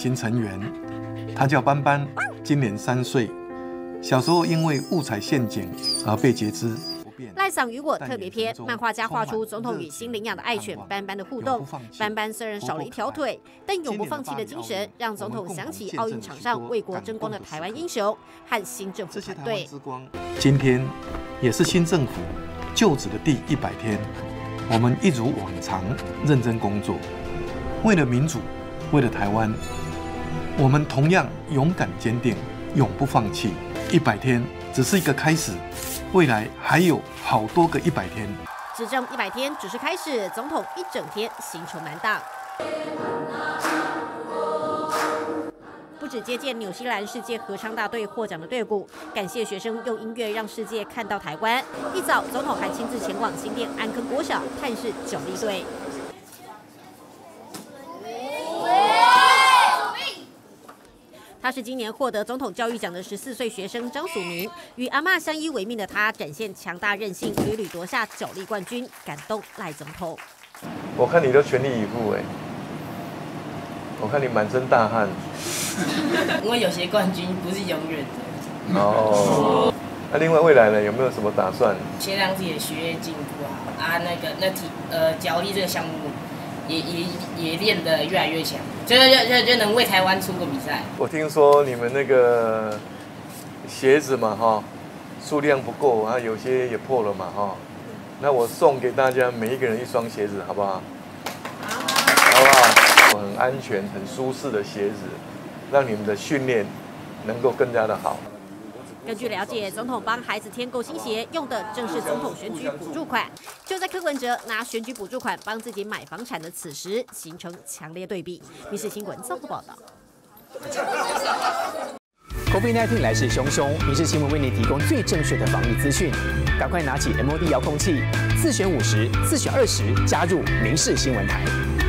亲成员，他叫斑斑，今年3岁。小时候因为误踩陷阱而被截肢。 赖桑与我特别篇，漫画家画出总统与新领养的爱犬斑斑的互动。斑斑虽然少了一条腿，但永不放弃的精神让总统想起奥运场上为国争光的台湾英雄和新政府团队。 今天也是新政府就职的第100天，我们一如往常认真工作，为了民主，为了台湾，我们同样勇敢坚定，永不放弃。100天只是一个开始，未来还有好多个100天。 执政100天只是开始，总统一整天行程满档。不止接见纽西兰世界合唱大队获奖的队伍，感谢学生用音乐让世界看到台湾。一早，总统还亲自前往新店安坑国小探视9力队。他是今年获得总统教育奖的14岁学生张曙明，与阿嬷相依为命的他展现强大韧性，屡屡夺下9力冠军，感动赖总统。 我看你都全力以赴哎，我看你满身大汗。 因为有些冠军不是永远的。 哦。那另外未来呢，有没有什么打算？ 先让自己的学业进步啊，脚力这个项目。也练得越来越强，就能为台湾出个比赛。我听说你们那个鞋子嘛，数量不够，啊，有些也破了嘛，那我送给大家每一个人1双鞋子，好不好？好不好？很安全、很舒适的鞋子，让你们的训练能够更加的好。 根据了解，总统帮孩子添购新鞋，用的正是总统选举补助款。就在柯文哲拿选举补助款帮自己买房产的此时，形成强烈对比。民视新闻综合报道。 COVID-19 来势汹汹，民视新闻为您提供最正确的防疫资讯。赶快拿起 MOD 遥控器，4选50，4选20，加入民视新闻台。